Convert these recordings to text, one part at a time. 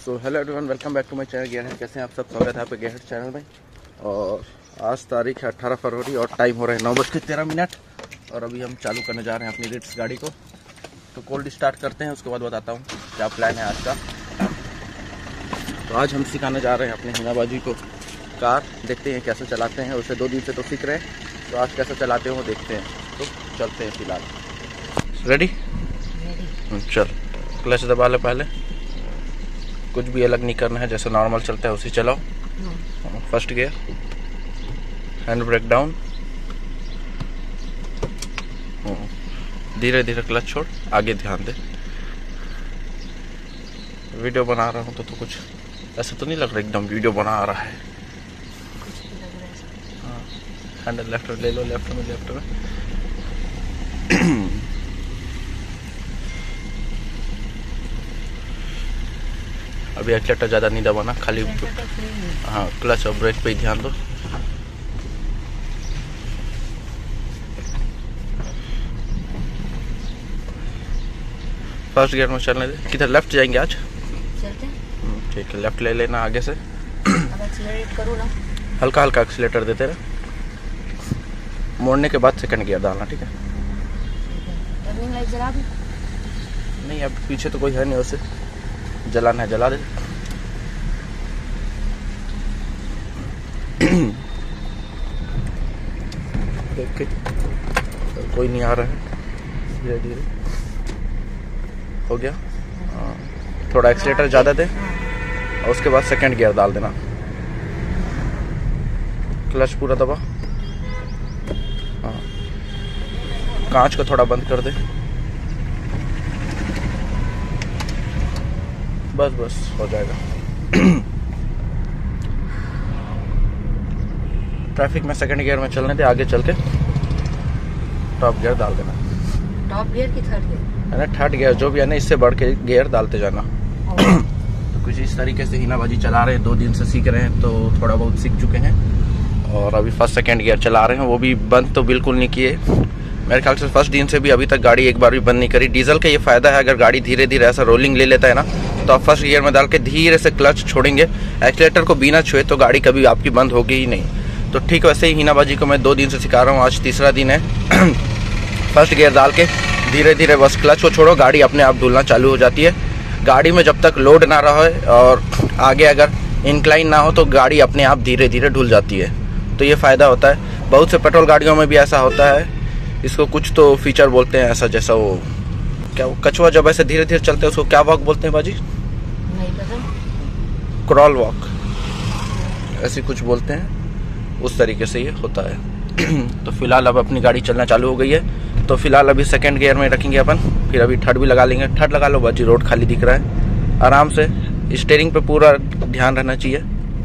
So hello everyone, welcome back to my channel gear head. कैसे हैं आप सब? स्वागत है आपके गियर हेड चैनल में। और आज तारीख है 18 फरवरी और टाइम हो रहा है 9:13 और अभी हम चालू करने जा रहे हैं अपनी रिट्स गाड़ी को। तो कोल्ड स्टार्ट करते हैं, उसके बाद बताता हूँ क्या प्लान है आज का। तो आज हम सिखाने जा रहे हैं अपने हिना बाजी को कार। देखते हैं कैसे चलाते हैं, उसे 2 दिन से तो सीख रहे हैं, तो आज कैसे चलाते हैं वो देखते हैं। तो चलते हैं फिलहाल। रेडी? चल, क्लच दबा ले पहले, कुछ भी अलग नहीं करना है, जैसे नॉर्मल चलता है उसी चलाओ। First gear, hand brake down, धीरे धीरे क्लच छोड़, आगे ध्यान दे। वीडियो बना रहा हूँ तो कुछ ऐसे तो नहीं लग रहा एकदम वीडियो बना रहा है। हाँ, हैंडल लेफ्ट ले लो, लेफ्ट में अभी एक्सीलेटर ज़्यादा नहीं दबाना, खाली हाँ क्लच और ब्रेक पे ही ध्यान दो। फर्स्ट गियर में चलने दे। किधर लेफ्ट जाएंगे आज? चलते हैं। ठीक है, लेफ्ट ले लेना आगे से। अब एक्सीलरेट करो ना, हल्का हल्का एक्सीलेटर देते रहे। मोड़ने के बाद सेकंड गियर डालना, ठीक है? टर्निंग लाइट जला दो। नहीं, अब पीछे तो कोई है नहीं, उसे जलाना है जला दे। देख के कोई नहीं आ रहा है, धीरे धीरे हो गया। थोड़ा एक्सीलेटर ज़्यादा दे और उसके बाद सेकंड गियर डाल देना। क्लच पूरा दबा, हाँ कांच को थोड़ा बंद कर दे, बस बस हो जाएगा। ट्रैफिक में सेकंड गियर में चलने दे, आगे चल के टॉप गियर डाल देना। टॉप गियर की थर्ड गियर है ना? थर्ड गियर जो भी है ना, इससे बढ़ के गियर डालते जाना। तो कुछ इस तरीके से हिना बाजी चला रहे हैं, 2 दिन से सीख रहे हैं, तो थोड़ा बहुत सीख चुके हैं। और अभी फर्स्ट सेकंड गियर चला रहे हैं, वो भी बंद तो बिल्कुल नहीं किए। मेरे ख्याल से फर्स्ट दिन से भी अभी तक गाड़ी एक बार भी बंद नहीं करी। डीजल का ये फायदा है, अगर गाड़ी धीरे धीरे ऐसा रोलिंग ले लेता है ना, तो आप फर्स्ट गियर में डाल के धीरे से क्लच छोड़ेंगे, एक्सीलेटर को बिना छुए, तो गाड़ी कभी आपकी बंद होगी ही नहीं। तो ठीक वैसे ही हिना बाजी को मैं 2 दिन से सिखा रहा हूँ, आज तीसरा दिन है। फर्स्ट गियर डाल के धीरे धीरे बस क्लच को छोड़ो, गाड़ी अपने आप डुलना चालू हो जाती है। गाड़ी में जब तक लोड ना रहे और आगे अगर इंक्लाइन ना हो तो गाड़ी अपने आप धीरे धीरे डुल जाती है। तो ये फ़ायदा होता है। बहुत से पेट्रोल गाड़ियों में भी ऐसा होता है, इसको कुछ तो फीचर बोलते हैं ऐसा, जैसा वो क्या, वो कछुआ जब ऐसे धीरे धीरे चलते हैं उसको क्या वॉक बोलते हैं बाजी? नहीं पता। क्रॉल वॉक ऐसे कुछ बोलते हैं, उस तरीके से ये होता है। तो फिलहाल अब अपनी गाड़ी चलना चालू हो गई है, तो फिलहाल अभी सेकंड गियर में रखेंगे अपन, फिर अभी थर्ड भी लगा लेंगे। थर्ड लगा लो बाजी, रोड खाली दिख रहा है, आराम से स्टीयरिंग पे पूरा ध्यान रहना चाहिए।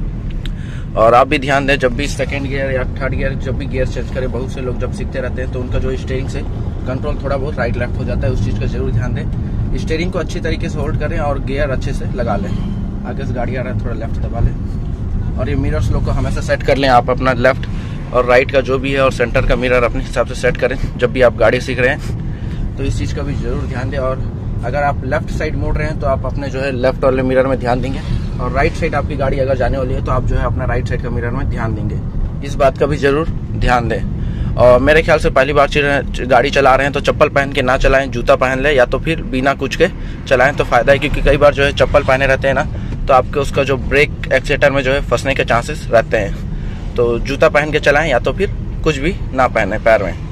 और आप भी ध्यान दें, जब भी सेकंड गियर या थर्ड गियर जब भी गियर चेंज करें, बहुत से लोग जब सीखते रहते हैं तो उनका जो स्टीयरिंग से कंट्रोल थोड़ा बहुत राइट लेफ्ट हो जाता है, उस चीज़ का जरूर ध्यान दें। स्टीयरिंग को अच्छी तरीके से होल्ड करें और गियर अच्छे से लगा लें। आगे से गाड़ी आ रहा है, थोड़ा लेफ्ट दबा लें। और ये मिरर्स लोग को हमेशा सेट कर लें, आप अपना लेफ्ट और राइट का जो भी है और सेंटर का मिरर अपने हिसाब से सेट करें जब भी आप गाड़ी सीख रहे हैं। तो इस चीज़ का भी जरूर ध्यान दें। और अगर आप लेफ्ट साइड मोड़ रहे हैं तो आप अपने जो है लेफ्ट वाले मिरर में ध्यान देंगे, और राइट साइड आपकी गाड़ी अगर जाने वाली है तो आप जो है अपना राइट साइड का मिरर में ध्यान देंगे। इस बात का भी जरूर ध्यान दें। और मेरे ख्याल से पहली बार गाड़ी चला रहे हैं तो चप्पल पहन के ना चलाएं, जूता पहन लें, या तो फिर बिना कुछ के चलाएं तो फ़ायदा है। क्योंकि कई बार जो है चप्पल पहने रहते हैं ना, तो आपके उसका जो ब्रेक एक्सीलेटर में जो है फंसने के चांसेस रहते हैं। तो जूता पहन के चलाएं या तो फिर कुछ भी ना पहने पैर में।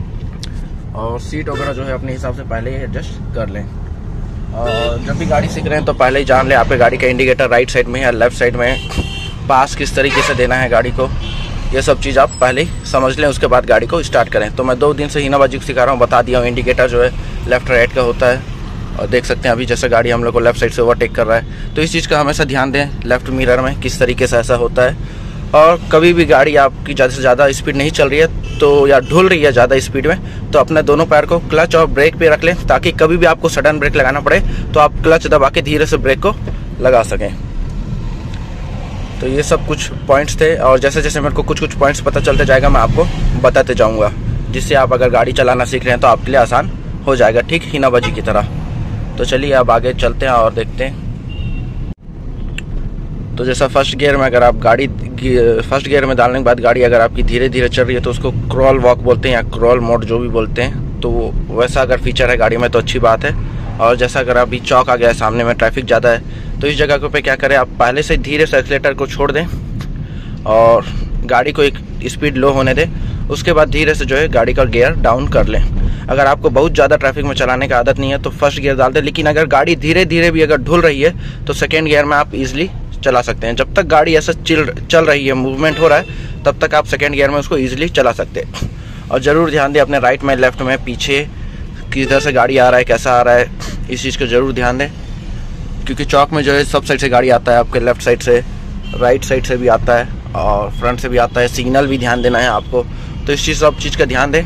और सीट वगैरह जो है अपने हिसाब से पहले ही एडजस्ट कर लें। और जब भी गाड़ी सीख रहे हैं तो पहले ही जान लें आपके गाड़ी का इंडिकेटर राइट साइड में है या लेफ्ट साइड में है, पास किस तरीके से देना है गाड़ी को, ये सब चीज़ आप पहले ही समझ लें, उसके बाद गाड़ी को स्टार्ट करें। तो मैं 2 दिन से हिना बाजी को सिखा रहा हूँ, बता दिया हूँ इंडिकेटर जो है लेफ्ट राइट का होता है। और देख सकते हैं अभी जैसे गाड़ी हम लोग को लेफ्ट साइड से ओवरटेक कर रहा है, तो इस चीज़ का हमेशा ध्यान दें, लेफ्ट मिरर में किस तरीके से ऐसा होता है। और कभी भी गाड़ी आपकी ज़्यादा से ज़्यादा स्पीड नहीं चल रही है तो, या ढुल रही है ज़्यादा स्पीड में, तो अपने दोनों पैर को क्लच और ब्रेक पे रख लें, ताकि कभी भी आपको सडन ब्रेक लगाना पड़े तो आप क्लच दबा के धीरे से ब्रेक को लगा सकें। तो ये सब कुछ पॉइंट्स थे, और जैसे जैसे मेरे को कुछ कुछ पॉइंट्स पता चलते जाएगा मैं आपको बताते जाऊँगा, जिससे आप अगर गाड़ी चलाना सीख रहे हैं तो आपके लिए आसान हो जाएगा, ठीक हिना बाजी की तरह। तो चलिए अब आगे चलते हैं और देखते हैं। तो जैसा फर्स्ट गियर में अगर आप फर्स्ट गियर में डालने के बाद गाड़ी अगर आपकी धीरे धीरे चल रही है तो उसको क्रॉल वॉक बोलते हैं या क्रॉल मोड जो भी बोलते हैं, तो वैसा अगर फीचर है गाड़ी में तो अच्छी बात है। और जैसा अगर अभी चौक आ गया है, सामने में ट्रैफिक ज़्यादा है, तो इस जगह पे क्या करें, आप पहले से धीरे से एक्सीलेटर को छोड़ दें और गाड़ी को एक स्पीड लो होने दें। उसके बाद धीरे से जो है गाड़ी का गियर डाउन कर लें। अगर आपको बहुत ज़्यादा ट्रैफिक में चलाने की आदत नहीं है तो फर्स्ट गियर डाल दें, लेकिन अगर गाड़ी धीरे धीरे भी अगर ढुल रही है तो सेकेंड गियर में आप ईजिली चला सकते हैं। जब तक गाड़ी ऐसा चल रही है, मूवमेंट हो रहा है, तब तक आप सेकेंड गियर में उसको ईजिली चला सकते हैं। और ज़रूर ध्यान दें अपने राइट में, लेफ्ट में, पीछे किधर से गाड़ी आ रहा है, कैसा आ रहा है, इस चीज़ को ज़रूर ध्यान दें, क्योंकि चौक में जो है सब साइड से गाड़ी आता है, आपके लेफ्ट साइड से, राइट साइड से भी आता है और फ्रंट से भी आता है। सिग्नल भी ध्यान देना है आपको, तो इस सब चीज़ का ध्यान दें।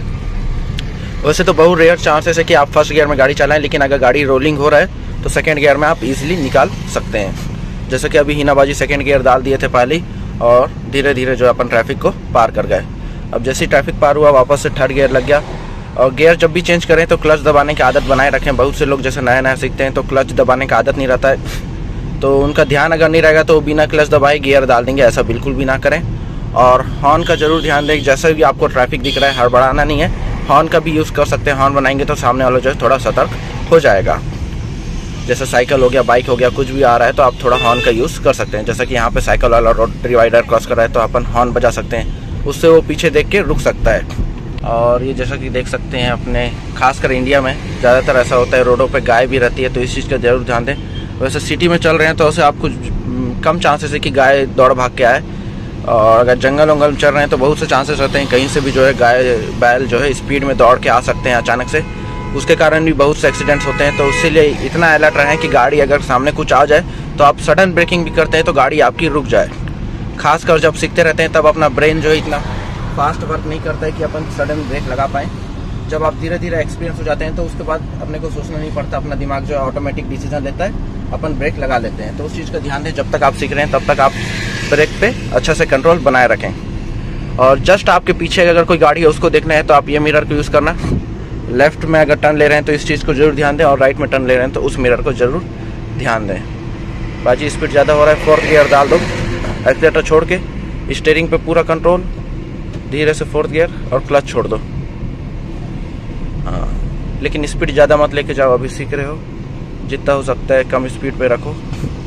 वैसे तो बहुत रेयर चांसेस है कि आप फर्स्ट गियर में गाड़ी चलाएं, लेकिन अगर गाड़ी रोलिंग हो रहा है तो सेकेंड गियर में आप इजीली निकाल सकते हैं। जैसे कि अभी हिना बाजी सेकेंड गियर डाल दिए थे पहले और धीरे धीरे जो अपन ट्रैफिक को पार कर गए। अब जैसे ही ट्रैफिक पार हुआ वापस से थर्ड गियर लग गया। और गियर जब भी चेंज करें तो क्लच दबाने की आदत बनाए रखें। बहुत से लोग जैसे नया नया सीखते हैं तो क्लच दबाने की आदत नहीं रहता है, तो उनका ध्यान अगर नहीं रहेगा तो बिना क्लच दबाए गियर डाल देंगे, ऐसा बिल्कुल भी ना करें। और हॉर्न का जरूर ध्यान दें, जैसे भी आपको ट्रैफिक दिख रहा है हड़बड़ाना नहीं है, हॉर्न का भी यूज़ कर सकते हैं। हॉर्न बनाएंगे तो सामने वाला जो है थोड़ा सतर्क हो जाएगा। जैसे साइकिल हो गया, बाइक हो गया, कुछ भी आ रहा है तो आप थोड़ा हॉर्न का यूज़ कर सकते हैं। जैसे कि यहाँ पे साइकिल वाला रोड डिवाइडर क्रॉस कर रहा है तो अपन हॉर्न बजा सकते हैं, उससे वो पीछे देख के रुक सकता है। और ये जैसा कि देख सकते हैं अपने खासकर इंडिया में ज़्यादातर ऐसा होता है, रोडों पे गाय भी रहती है, तो इस चीज़ का ज़रूर ध्यान दें। वैसे सिटी में चल रहे हैं तो उससे आपको कम चांसेस है कि गाय दौड़ भाग के आए, और अगर जंगल वंगल में चल रहे हैं तो बहुत से चांसेस रहते हैं कहीं से भी जो है गाय बैल जो है स्पीड में दौड़ के आ सकते हैं अचानक से। उसके कारण भी बहुत से एक्सीडेंट्स होते हैं, तो इसीलिए इतना अलर्ट रहें कि गाड़ी अगर सामने कुछ आ जाए तो आप सडन ब्रेकिंग भी करते हैं तो गाड़ी आपकी रुक जाए। खासकर जब सीखते रहते हैं तब अपना ब्रेन जो है इतना फास्ट वर्क नहीं करता है कि अपन सडन ब्रेक लगा पाएँ। जब आप धीरे धीरे एक्सपीरियंस हो जाते हैं तो उसके बाद अपने को सोचना नहीं पड़ता, अपना दिमाग जो है ऑटोमेटिक डिसीजन लेता है, अपन ब्रेक लगा लेते हैं। तो उस चीज़ का ध्यान दें, जब तक आप सीख रहे हैं तब तक आप ब्रेक पे अच्छा से कंट्रोल बनाए रखें। और जस्ट आपके पीछे अगर कोई गाड़ी है उसको देखना है तो आप ये मिरर को यूज़ करना। लेफ्ट में अगर टर्न ले रहे हैं तो इस चीज़ को जरूर ध्यान दें, और राइट में टर्न ले रहे हैं तो उस मिरर को जरूर ध्यान दें। बाजी स्पीड ज़्यादा हो रहा है, फोर्थ गियर डाल दो, एक्सीलेटर छोड़ के, स्टीयरिंग पे पूरा कंट्रोल, धीरे से फोर्थ गियर और क्लच छोड़ दो। हाँ, लेकिन स्पीड ज़्यादा मत लेके जाओ, अभी सीख रहे हो, जितना हो सकता है कम स्पीड पे रखो।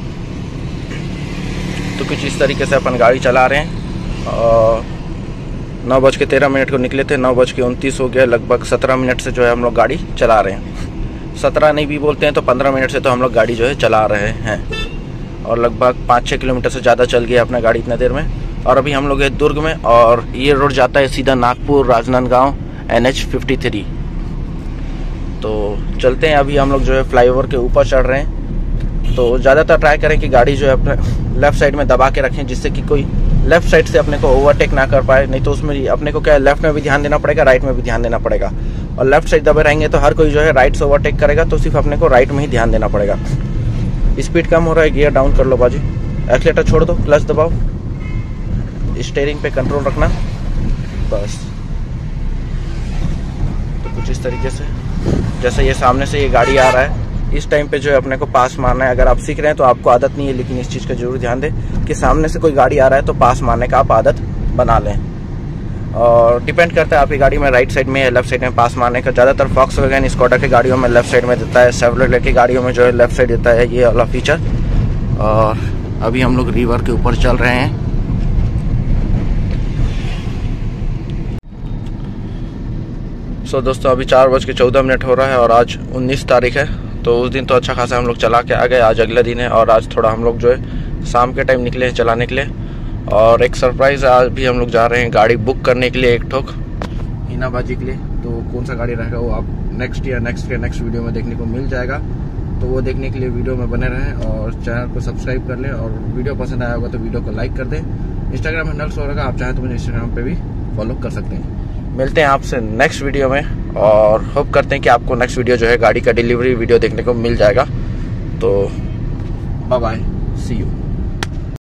तो कुछ इस तरीके से अपन गाड़ी चला रहे हैं। और 9:13 को निकले थे, 9:29 हो गया, लगभग 17 मिनट से जो है हम लोग गाड़ी चला रहे हैं। 17 नहीं भी बोलते हैं तो 15 मिनट से तो हम लोग गाड़ी जो है चला रहे हैं, और लगभग 5-6 किलोमीटर से ज़्यादा चल गया अपना गाड़ी इतना देर में। और अभी हम लोग हैं दुर्ग में, और ये रोड जाता है सीधा नागपुर राजनांदगांव NH 53। तो चलते हैं, अभी हम लोग जो है फ्लाईओवर के ऊपर चढ़ रहे हैं। तो ज़्यादातर ट्राई करें कि गाड़ी जो है अपने लेफ़्ट साइड में दबा के रखें, जिससे कि कोई लेफ़्ट साइड से अपने को ओवरटेक ना कर पाए। नहीं तो उसमें अपने को क्या है, लेफ़्ट में भी ध्यान देना पड़ेगा, राइट में भी ध्यान देना पड़ेगा। और लेफ़्ट साइड दबे रहेंगे तो हर कोई जो है राइट से ओवरटेक करेगा, तो सिर्फ अपने को राइट में ही ध्यान देना पड़ेगा। स्पीड कम हो रहा है, गियर डाउन कर लो बाजी, एक्सीलेटर छोड़ दो, क्लच दबाओ, स्टीयरिंग पे कंट्रोल रखना, बस। तो कुछ इस तरीके से, जैसे ये सामने से ये गाड़ी आ रहा है, इस टाइम पे जो है अपने को पास मारना है। अगर आप सीख रहे हैं तो आपको आदत नहीं है, लेकिन इस चीज़ का जरूर ध्यान दें कि सामने से कोई गाड़ी आ रहा है तो पास मारने का आप आदत बना लें। और डिपेंड करता है आपकी गाड़ी में राइट साइड में या लेफ्ट साइड में पास मारने का। ज़्यादातर फॉक्सवैगन, स्कॉडा की गाड़ियों में लेफ्ट साइड में देता है, शेवरलेट की गाड़ियों में जो है लेफ्ट साइड देता है, ये वाला फीचर। और अभी हम लोग रिवर के ऊपर चल रहे हैं। दोस्तों अभी 4:14 हो रहा है और आज 19 तारीख है। तो उस दिन तो अच्छा खासा हम लोग चला के आ गए, आज अगला दिन है और आज थोड़ा हम लोग जो है शाम के टाइम निकले हैं चलाने के लिए। और एक सरप्राइज़, आज भी हम लोग जा रहे हैं गाड़ी बुक करने के लिए, एक ठोक हिना बाजी के लिए। तो कौन सा गाड़ी रहेगा वो आप नेक्स्ट वीडियो में देखने को मिल जाएगा। तो वो देखने के लिए वीडियो में बने रहें और चैनल को सब्सक्राइब कर लें। और वीडियो पसंद आया होगा तो वीडियो को लाइक कर दें। इंस्टाग्राम हैंडल शो रहेगा, आप चाहें तो मुझे इंस्टाग्राम पे भी फॉलो कर सकते हैं। मिलते हैं आपसे नेक्स्ट वीडियो में और होप करते हैं कि आपको नेक्स्ट वीडियो जो है गाड़ी का डिलीवरी वीडियो देखने को मिल जाएगा। तो बाय बाय, सी यू।